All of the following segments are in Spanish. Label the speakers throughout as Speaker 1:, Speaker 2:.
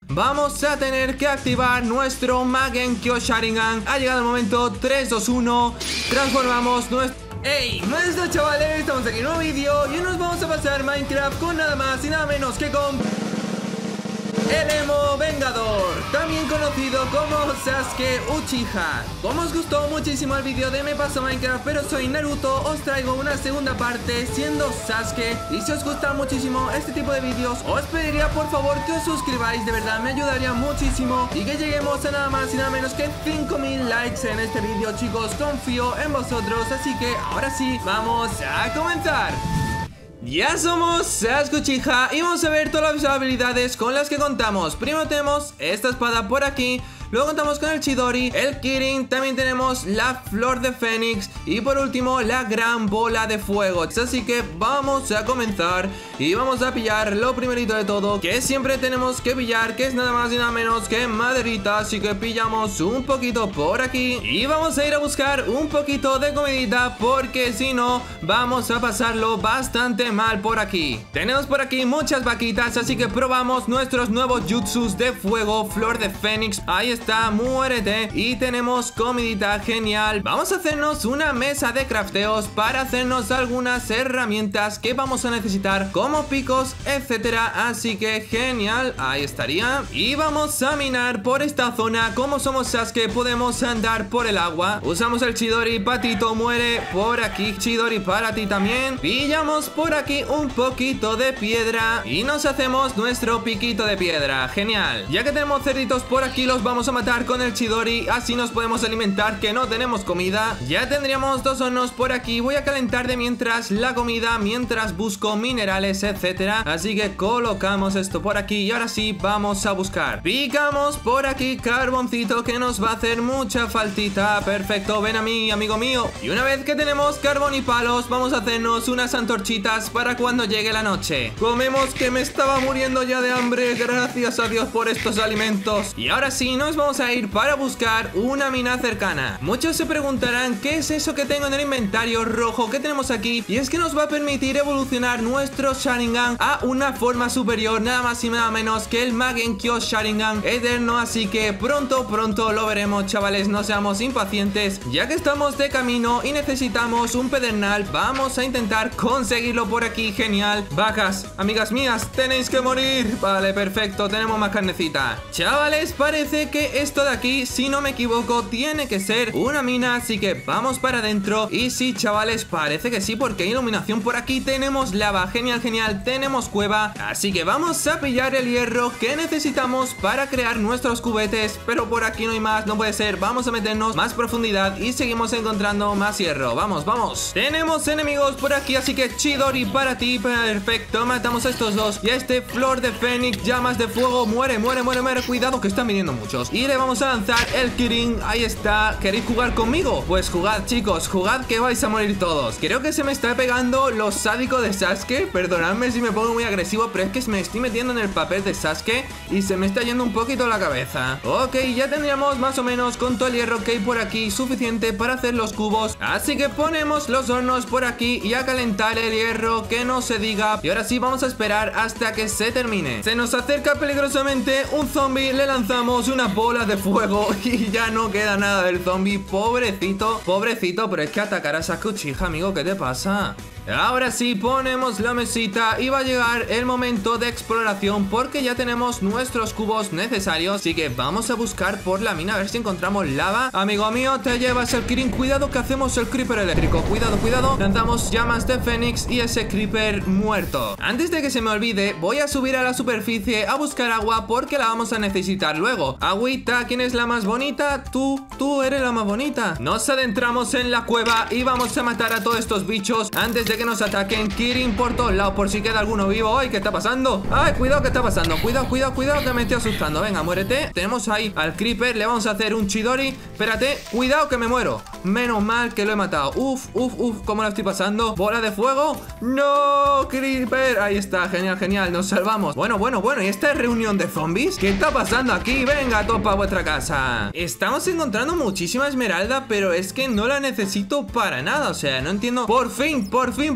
Speaker 1: vamos a tener que activar nuestro Mangenkyo Sharingan. Ha llegado el momento. 3, 2, 1. Transformamos nuestro... ¡Hey! ¿Cómo chavales? Estamos aquí en un nuevo vídeo y hoy nos vamos a pasar Minecraft con nada más y nada menos que con... el Emo Vengador, también conocido como Sasuke Uchiha. Como os gustó muchísimo el vídeo de Me Paso Minecraft pero soy Naruto, os traigo una segunda parte siendo Sasuke. Y si os gusta muchísimo este tipo de vídeos, os pediría por favor que os suscribáis, de verdad me ayudaría muchísimo. Y que lleguemos a nada más y nada menos que 5000 likes en este vídeo, chicos. Confío en vosotros, así que ahora sí, vamos a comenzar. Ya somos Sasuke Uchiha y vamos a ver todas las habilidades con las que contamos. Primero tenemos esta espada por aquí. Luego contamos con el Chidori, el Kirin, también tenemos la Flor de Fénix y por último la Gran Bola de Fuego. Así que vamos a comenzar y vamos a pillar lo primerito de todo, que siempre tenemos que pillar, que es nada más y nada menos que maderita. Así que pillamos un poquito por aquí y vamos a ir a buscar un poquito de comidita, porque si no vamos a pasarlo bastante mal por aquí. Tenemos por aquí muchas vaquitas, así que probamos nuestros nuevos jutsus de fuego, Flor de Fénix. Ahí está, muérete. Y tenemos comidita, genial. Vamos a hacernos una mesa de crafteos para hacernos algunas herramientas que vamos a necesitar, como picos, etcétera. Así que genial, ahí estaría. Y vamos a minar por esta zona. Como somos Sasuke, podemos andar por el agua. Usamos el Chidori, Patito, muere. Por aquí, Chidori, para ti también. Pillamos por aquí un poquito de piedra y nos hacemos nuestro piquito de piedra, genial. Ya que tenemos cerditos por aquí, los vamos a matar con el Chidori, así nos podemos alimentar, que no tenemos comida. Ya tendríamos 2 hornos por aquí. Voy a calentar de mientras la comida, mientras busco minerales, etcétera. Así que colocamos esto por aquí y ahora sí vamos a buscar. Picamos por aquí carboncito, que nos va a hacer mucha faltita. Perfecto, ven a mí, amigo mío. Y una vez que tenemos carbón y palos, vamos a hacernos unas antorchitas para cuando llegue la noche. Comemos, que me estaba muriendo ya de hambre. Gracias a Dios por estos alimentos. Y ahora sí nos vamos a ir para buscar una mina cercana. Muchos se preguntarán qué es eso que tengo en el inventario rojo que tenemos aquí, y es que nos va a permitir evolucionar nuestro Sharingan a una forma superior, nada más y nada menos que el Mangenkyo Sharingan eterno. Así que pronto lo veremos, chavales, no seamos impacientes, ya que estamos de camino y necesitamos un pedernal. Vamos a intentar conseguirlo por aquí, genial. Vacas, amigas mías, tenéis que morir. Vale, perfecto, tenemos más carnecita. Chavales, parece que esto de aquí, si no me equivoco, tiene que ser una mina, así que vamos para adentro. Y sí, chavales, parece que sí, porque hay iluminación por aquí. Tenemos lava, genial, genial, tenemos cueva. Así que vamos a pillar el hierro que necesitamos para crear nuestros cubetes. Pero por aquí no hay más, no puede ser. Vamos a meternos más profundidad y seguimos encontrando más hierro. Vamos, vamos. Tenemos enemigos por aquí, así que Chidori para ti. Perfecto, matamos a estos dos. Y a este Flor de Fénix, llamas de fuego, muere, muere, muere, muere. Cuidado que están viniendo muchos. Y le vamos a lanzar el Kirin. Ahí está. ¿Queréis jugar conmigo? Pues jugad, chicos, jugad, que vais a morir todos. Creo que se me está pegando lo sádico de Sasuke. Perdonadme si me pongo muy agresivo, pero es que me estoy metiendo en el papel de Sasuke y se me está yendo un poquito la cabeza. Ok, ya tendríamos más o menos, con todo el hierro que hay por aquí, suficiente para hacer los cubos. Así que ponemos los hornos por aquí y a calentar el hierro, que no se diga. Y ahora sí vamos a esperar hasta que se termine. Se nos acerca peligrosamente un zombie. Le lanzamos una bola de fuego y ya no queda nada del zombie. Pobrecito, pobrecito, pero es que atacar a Sasuke Uchiha, amigo, ¿qué te pasa? Ahora sí ponemos la mesita y va a llegar el momento de exploración, porque ya tenemos nuestros cubos necesarios. Así que vamos a buscar por la mina a ver si encontramos lava. Amigo mío, te llevas el Kirin. Cuidado que hacemos el creeper eléctrico. Cuidado, cuidado. Lanzamos llamas de Fénix y ese creeper muerto. Antes de que se me olvide, voy a subir a la superficie a buscar agua, porque la vamos a necesitar luego. Agüita, ¿quién es la más bonita? Tú eres la más bonita. Nos adentramos en la cueva y vamos a matar a todos estos bichos antes de que nos ataquen. Kirin por todos lados, por si queda alguno vivo. Ay, ¿qué está pasando? Ay, cuidado, ¿qué está pasando? Cuidado, cuidado, cuidado, que me estoy asustando. Venga, muérete. Tenemos ahí al creeper, le vamos a hacer un Chidori. Espérate, cuidado que me muero. Menos mal que lo he matado. Uf, ¿cómo lo estoy pasando? ¿Bola de fuego? ¡No! ¡Creeper! Ahí está, genial, genial, nos salvamos. Bueno, ¿y esta reunión de zombies? ¿Qué está pasando aquí? Venga, topa a vuestra casa. Estamos encontrando muchísima esmeralda, pero es que no la necesito para nada. O sea, no entiendo. Por fin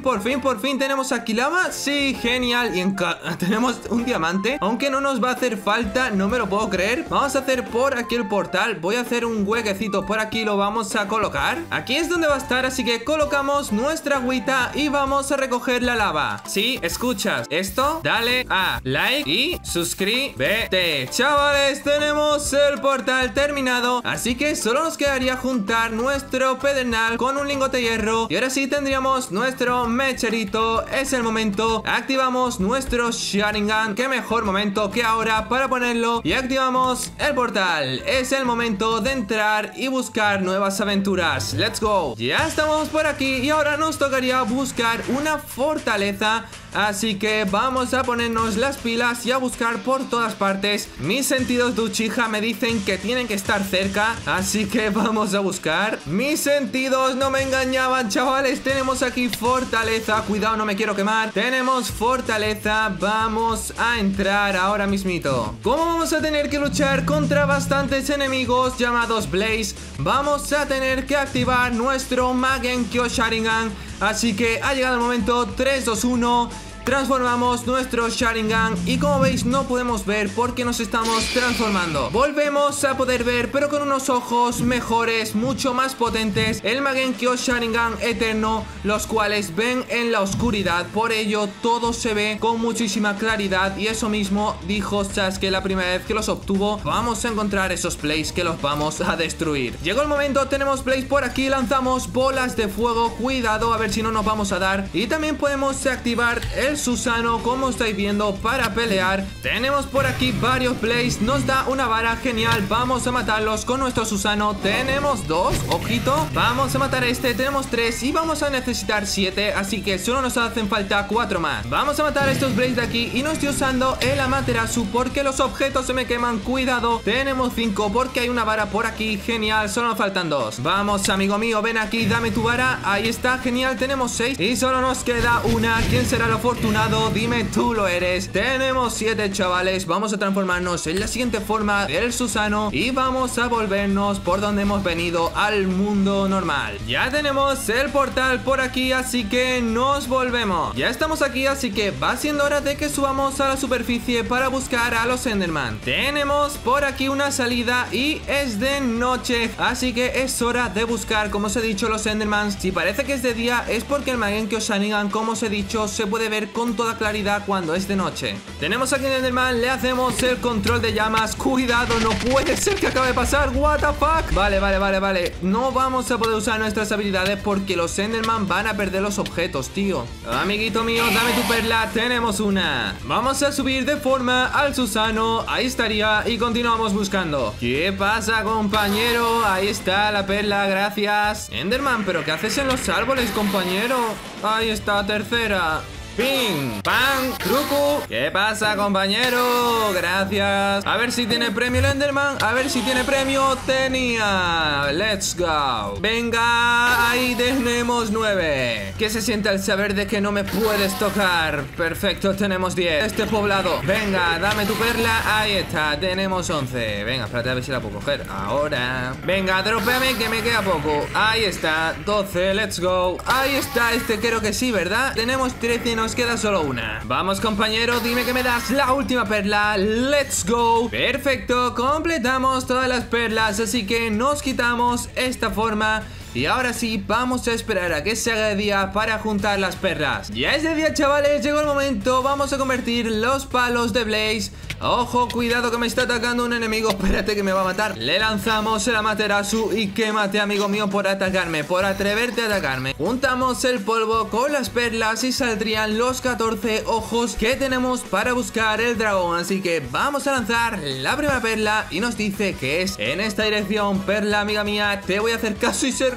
Speaker 1: tenemos aquí lava. Sí, genial. Y tenemos un diamante, aunque no nos va a hacer falta, no me lo puedo creer. Vamos a hacer por aquí el portal. Voy a hacer un huequecito por aquí, lo vamos a colocar. Aquí es donde va a estar, así que colocamos nuestra agüita y vamos a recoger la lava. Si escuchas esto, dale a like y suscríbete. Chavales, tenemos el portal terminado, así que solo nos quedaría juntar nuestro pedernal con un lingote de hierro. Y ahora sí tendríamos nuestro mecherito. Es el momento. Activamos nuestro Sharingan. Qué mejor momento que ahora para ponerlo. Y activamos el portal. Es el momento de entrar y buscar nuevas aventuras. Let's go. Ya estamos por aquí y ahora nos tocaría buscar una fortaleza. Así que vamos a ponernos las pilas y a buscar por todas partes. Mis sentidos de Uchiha me dicen que tienen que estar cerca, así que vamos a buscar. Mis sentidos no me engañaban, chavales. Tenemos aquí fortaleza. Cuidado, no me quiero quemar. Tenemos fortaleza. Vamos a entrar ahora mismito. Como vamos a tener que luchar contra bastantes enemigos llamados Blaze, vamos a tener que activar nuestro Mangekyou Sharingan. Así que ha llegado el momento. 3, 2, 1. Transformamos nuestro Sharingan y como veis no podemos ver porque nos estamos transformando. Volvemos a poder ver, pero con unos ojos mejores, mucho más potentes, el Mangekyou Sharingan eterno, los cuales ven en la oscuridad. Por ello todo se ve con muchísima claridad y eso mismo dijo Sasuke la primera vez que los obtuvo. Vamos a encontrar esos Blaze que los vamos a destruir. Llegó el momento, tenemos Blaze por aquí, lanzamos bolas de fuego. Cuidado, a ver si no nos vamos a dar. Y también podemos activar el Susano, como estáis viendo, para pelear. Tenemos por aquí varios Blaze, nos da una vara, genial. Vamos a matarlos con nuestro Susano. Tenemos 2, ojito. Vamos a matar a este, tenemos 3 y vamos a necesitar 7, así que solo nos hacen falta 4 más. Vamos a matar a estos Blaze de aquí y no estoy usando el Amaterasu porque los objetos se me queman. Cuidado, tenemos 5 porque hay una vara por aquí, genial, solo nos faltan 2. Vamos, amigo mío, ven aquí, dame tu vara. Ahí está, genial, tenemos 6 y solo nos queda una. ¿Quién será el afortunado? Dime tú lo eres. Tenemos 7, chavales. Vamos a transformarnos en la siguiente forma del Susano y vamos a volvernos por donde hemos venido, al mundo normal. Ya tenemos el portal por aquí, así que nos volvemos. Ya estamos aquí, así que va siendo hora de que subamos a la superficie para buscar a los Enderman. Tenemos por aquí una salida y es de noche, así que es hora de buscar, como os he dicho, los Enderman. Si parece que es de día es porque el Mangekyou Sharingan, como os he dicho, se puede ver con toda claridad cuando es de noche. Tenemos aquí en Enderman, le hacemos el control de llamas. Cuidado, no puede ser que acabe de pasar. What the fuck. Vale. No vamos a poder usar nuestras habilidades porque los Enderman van a perder los objetos, tío. Amiguito mío, dame tu perla. Tenemos una. Vamos a subir de forma al Susano. Ahí estaría y continuamos buscando. ¿Qué pasa, compañero? Ahí está la perla, gracias. Enderman, ¿pero qué haces en los árboles, compañero? Ahí está, tercera. ¡Ping! ¡Pam! ¡Truco! ¿Qué pasa, compañero? Gracias. A ver si tiene premio el Enderman. A ver si tiene premio. Tenía. Let's go. Venga, ahí tenemos 9. ¿Qué se siente al saber de que no me puedes tocar? Perfecto, tenemos 10. Este poblado. Venga, dame tu perla. Ahí está, tenemos 11. Venga, espérate a ver si la puedo coger. Ahora. Venga, dropeame que me queda poco. Ahí está, 12. Let's go. Ahí está, este creo que sí, ¿verdad? Tenemos 13 y nos queda solo una. Vamos, compañero, dime que me das la última perla. Let's go. Perfecto, completamos todas las perlas, así que nos quitamos esta forma. Y ahora sí, vamos a esperar a que se haga de día para juntar las perlas. Ya es de día, chavales, llegó el momento. Vamos a convertir los palos de Blaze. Ojo, cuidado que me está atacando un enemigo. Espérate que me va a matar. Le lanzamos el Amaterasu y quémate, amigo mío, por atacarme, por atreverte a atacarme. Juntamos el polvo con las perlas y saldrían los 14 ojos que tenemos para buscar el dragón. Así que vamos a lanzar la primera perla y nos dice que es en esta dirección. Perla, amiga mía, te voy a hacer caso y ser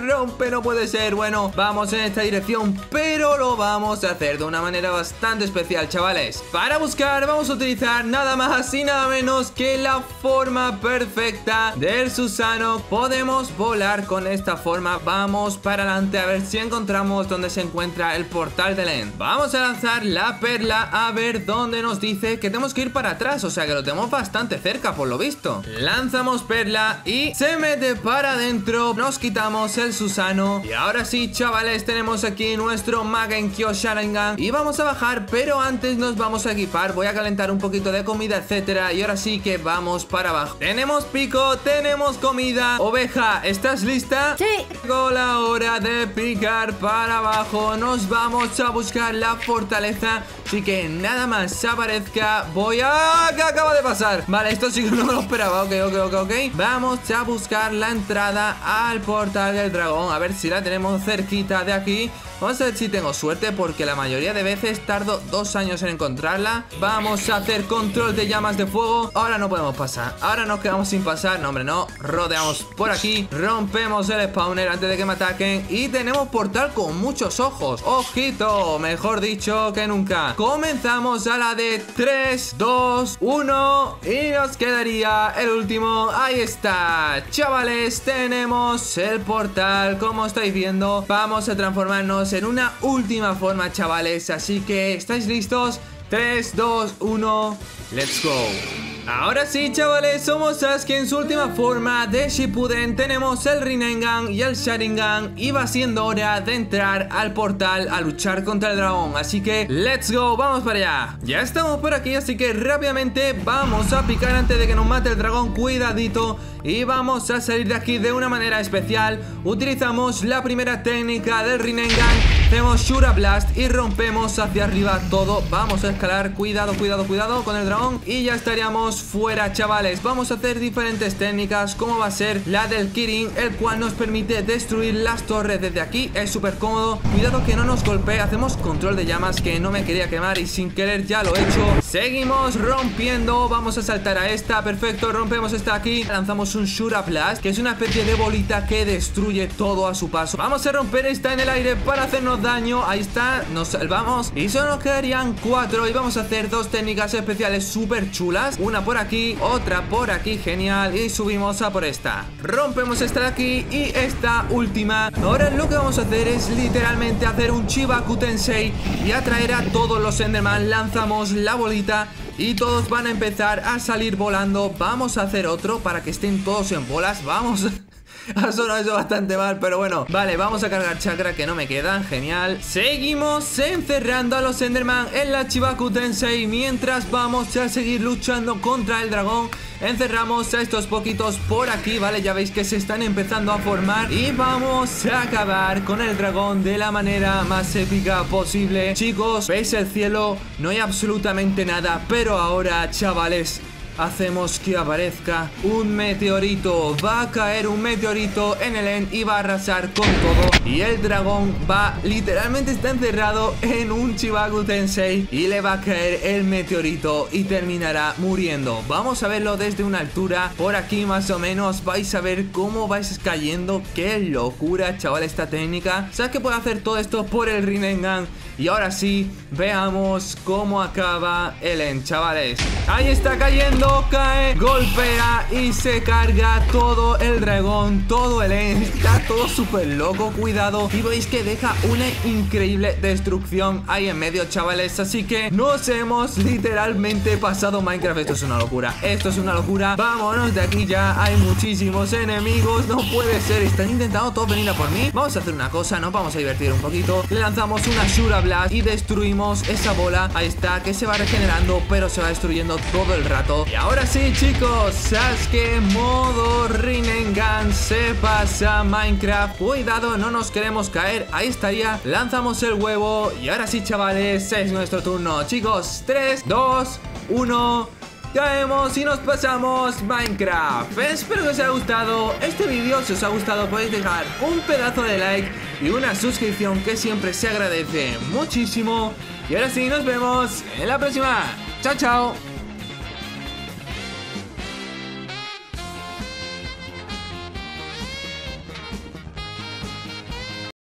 Speaker 1: rompe, no puede ser. Bueno, vamos en esta dirección, pero lo vamos a hacer de una manera bastante especial, chavales. Para buscar vamos a utilizar nada más y nada menos que la forma perfecta del Susano. Podemos volar con esta forma. Vamos para adelante a ver si encontramos donde se encuentra el portal del End. Vamos a lanzar la perla a ver dónde nos dice que tenemos que ir para atrás, o sea que lo tenemos bastante cerca por lo visto. Lanzamos perla y se mete para adentro. Nos quitamos el Susano y ahora sí, chavales, tenemos aquí nuestro Mangekyou Sharingan y vamos a bajar, pero antes nos vamos a equipar. Voy a calentar un poquito de comida, etcétera, y ahora sí que vamos para abajo. Tenemos pico, tenemos comida. Oveja, ¿estás lista?
Speaker 2: Sí.
Speaker 1: Llegó la hora de picar para abajo. Nos vamos a buscar la fortaleza. Así que nada más aparezca voy a... ¿Qué acaba de pasar? Vale, esto sí que no me lo esperaba. Ok. Vamos a buscar la entrada al portal del dragón. A ver si la tenemos cerquita de aquí. Vamos a ver si tengo suerte, porque la mayoría de veces tardo 2 años en encontrarla. Vamos a hacer control de llamas de fuego. Ahora no podemos pasar. Ahora nos quedamos sin pasar. No, hombre, no. Rodeamos por aquí. Rompemos el spawner antes de que me ataquen. Y tenemos portal con muchos ojos. Ojito, mejor dicho que nunca. Comenzamos a la de 3, 2, 1. Y nos quedaría el último. Ahí está. Chavales, tenemos el portal. Como estáis viendo, vamos a transformarnos en una última forma, chavales. Así que, ¿estáis listos? 3, 2, 1, let's go. Ahora sí, chavales, somos Sasuke en su última forma de Shippuden. Tenemos el Rinnegan y el Sharingan y va siendo hora de entrar al portal a luchar contra el dragón. Así que, let's go, vamos para allá. Ya estamos por aquí, así que rápidamente vamos a picar antes de que nos mate el dragón. Cuidadito. Y vamos a salir de aquí de una manera especial. Utilizamos la primera técnica del Rinnegan. Hacemos Shura Blast y rompemos hacia arriba todo. Vamos a escalar, cuidado con el dragón. Y ya estaríamos fuera, chavales. Vamos a hacer diferentes técnicas, como va a ser la del Kirin, el cual nos permite destruir las torres desde aquí. Es súper cómodo. Cuidado que no nos golpee. Hacemos control de llamas, que no me quería quemar y sin querer ya lo he hecho. Seguimos rompiendo. Vamos a saltar a esta, perfecto, rompemos esta aquí. Lanzamos un Shura Blast, que es una especie de bolita que destruye todo a su paso. Vamos a romper esta en el aire para hacernos daño. Ahí está, nos salvamos y solo nos quedarían 4. Y vamos a hacer 2 técnicas especiales súper chulas. Una por aquí, otra por aquí, genial. Y subimos a por esta. Rompemos esta de aquí y esta última. Ahora lo que vamos a hacer es literalmente hacer un Chibaku Tensei y atraer a todos los Enderman. Lanzamos la bolita y todos van a empezar a salir volando. Vamos a hacer otro para que estén todos en bolas. Vamos. Ha sonado eso bastante mal, pero bueno. Vale, vamos a cargar chakra que no me quedan. Genial. Seguimos encerrando a los Enderman en la Chibaku Tensei, mientras vamos a seguir luchando contra el dragón. Encerramos a estos poquitos por aquí, ¿vale? Ya veis que se están empezando a formar. Y vamos a acabar con el dragón de la manera más épica posible. Chicos, ¿veis el cielo? No hay absolutamente nada, pero ahora, chavales, hacemos que aparezca un meteorito. Va a caer un meteorito en el End y va a arrasar con todo. Y el dragón literalmente está encerrado en un Chibaku Tensei y le va a caer el meteorito y terminará muriendo. Vamos a verlo desde una altura. Por aquí más o menos vais a ver cómo vais cayendo. Qué locura, chaval, esta técnica. ¿Sabes que puedo hacer todo esto por el Rinnegan? Y ahora sí, veamos cómo acaba el End, chavales. Ahí está cayendo, cae, golpea y se carga todo el dragón, todo el End. Está todo súper loco, cuidado. Y veis que deja una increíble destrucción ahí en medio, chavales. Así que nos hemos literalmente pasado Minecraft. Esto es una locura, esto es una locura. Vámonos de aquí ya, hay muchísimos enemigos. No puede ser, están intentando todos venir a por mí. Vamos a hacer una cosa, nos vamos a divertir un poquito. Le lanzamos una Shura Blast y destruimos esa bola. Ahí está, que se va regenerando, pero se va destruyendo todo el rato. Y ahora sí, chicos, Sasuke modo Rinnegan se pasa Minecraft. Cuidado, no nos queremos caer. Ahí estaría, lanzamos el huevo. Y ahora sí, chavales, es nuestro turno. Chicos, 3, 2, 1... caemos y nos pasamos Minecraft. Espero que os haya gustado este vídeo. Si os ha gustado podéis dejar un pedazo de like y una suscripción, que siempre se agradece muchísimo. Y ahora sí, nos vemos en la próxima. Chao, chao.